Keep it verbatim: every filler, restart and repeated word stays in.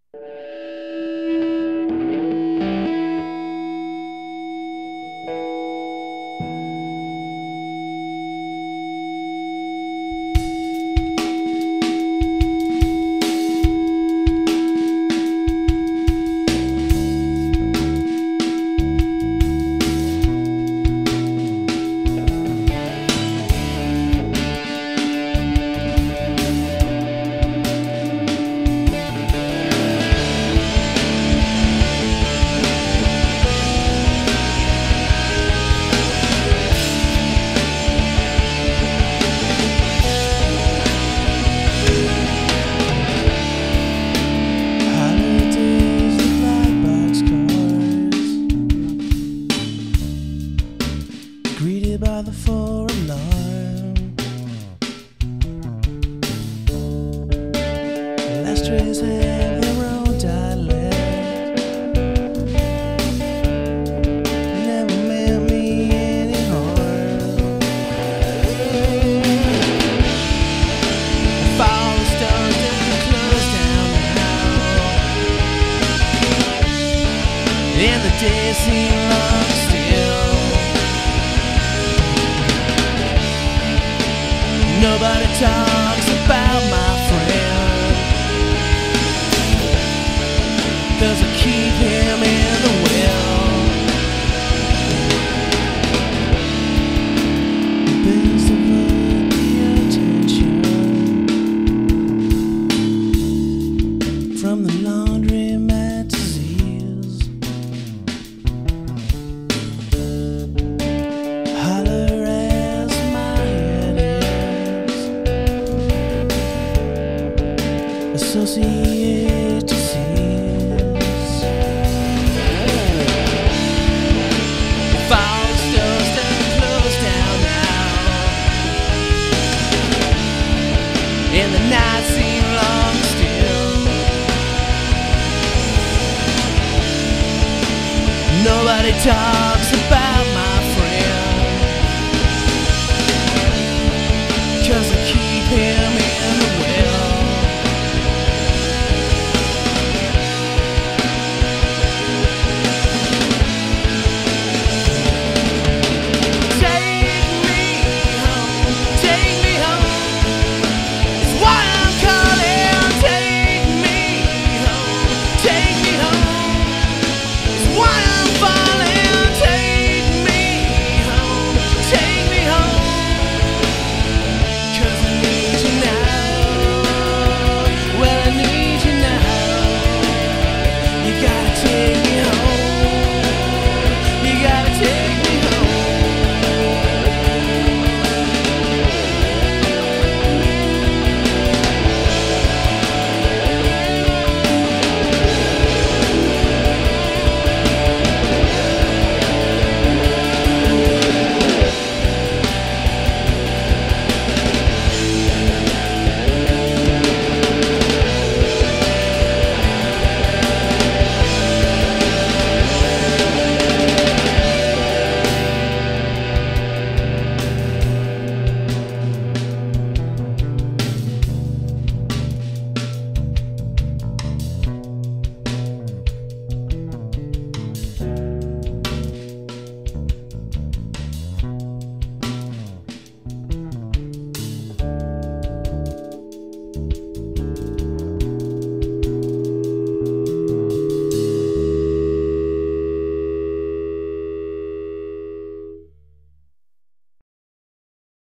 By the four alarm, last trains have their own dialect. Never meant me any harm. Fall the stars and close down now, and the days seem long still. Nobody talks about my friend, 'cause I keep him in the will. Bills divert the attention from the laundromat disease. Holler as my head is, associate disease. Fall stores done close down now, and the night seem long still. Nobody talks